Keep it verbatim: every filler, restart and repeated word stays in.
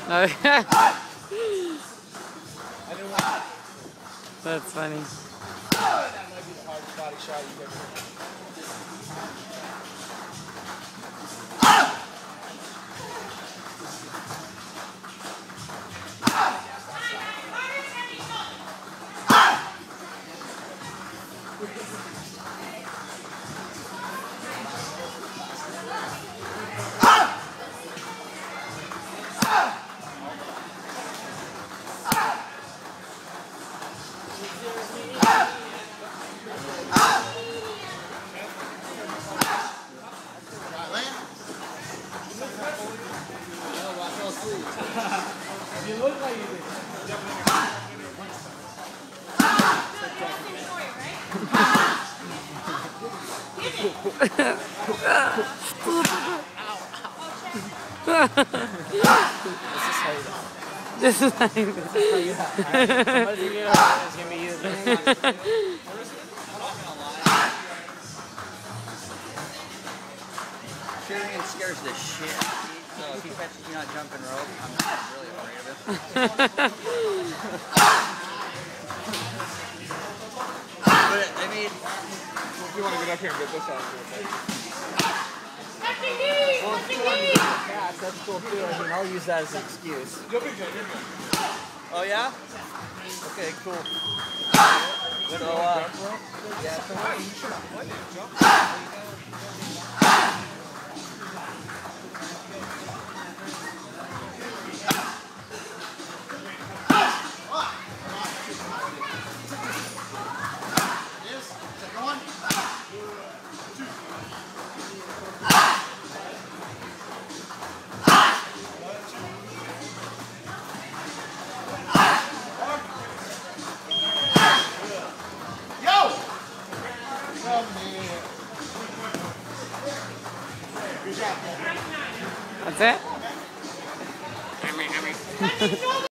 Oh, yeah. I didn't want That's funny. that might be the hardest body shot you've ever You look like you did. This is how you do. This is how you Somebody's gonna get out. It's gonna be you. Cheering scares the shit. So if he catches you not jumping rope, I'm really afraid of it. But I mean, If you want to get up here and get this out here, Touching knees! well, if you want to get the cast, that's cool too. I mean, I'll use that as an excuse. You'll be good. You're good. oh yeah? Okay, cool. What, So, uh, jump rope? yeah. So what? You should have played it. Jump. That's it?